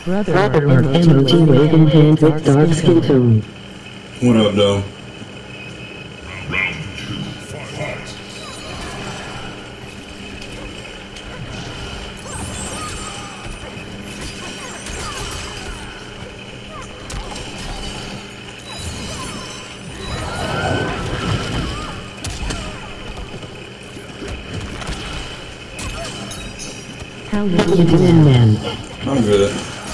Brother Art emoji waving hand with dark skin tone. What up, though? How you doing, man? I'm good.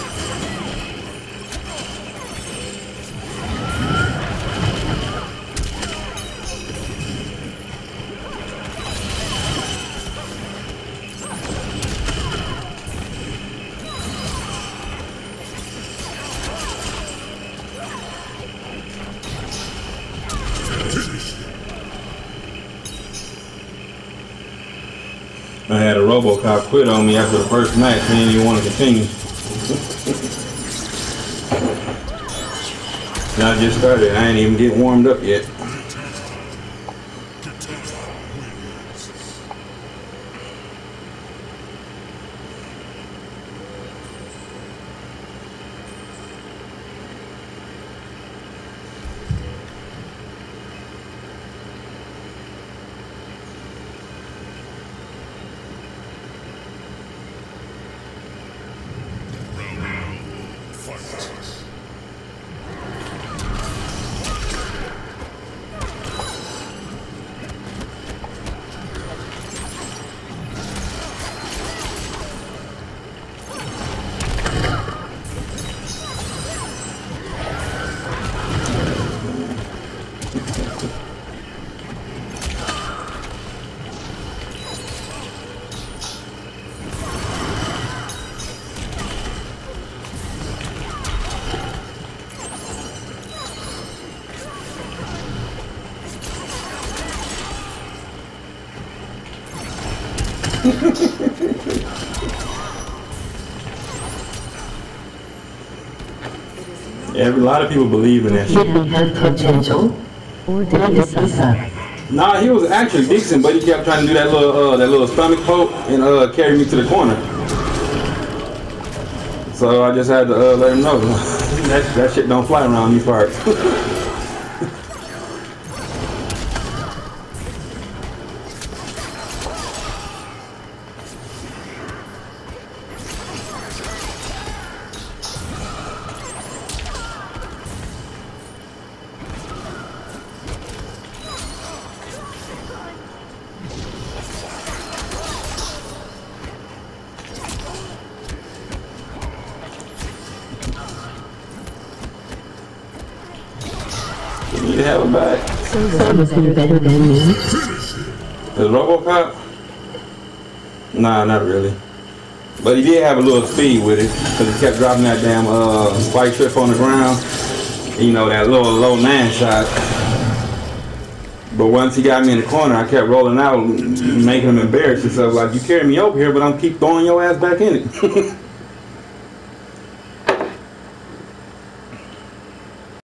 I had a RoboCop quit on me after the first match. He didn't even want to continue. And I just started. I ain't even get warmed up yet. Yeah, a lot of people believe in that shit. Did he have potential? Or did he suck? Nah, he was actually decent, but he kept trying to do that little stomach poke and carry me to the corner. So I just had to let him know that shit don't fly around these parts. You need to have him back. So was he better than me? Is RoboCop? Nah, not really. But he did have a little speed with it, because he kept dropping that damn spike trip on the ground. You know, that little low 9 shot. But once he got me in the corner, I kept rolling out, making him embarrass himself. Like, you carry me over here, but I'm keep throwing your ass back in it.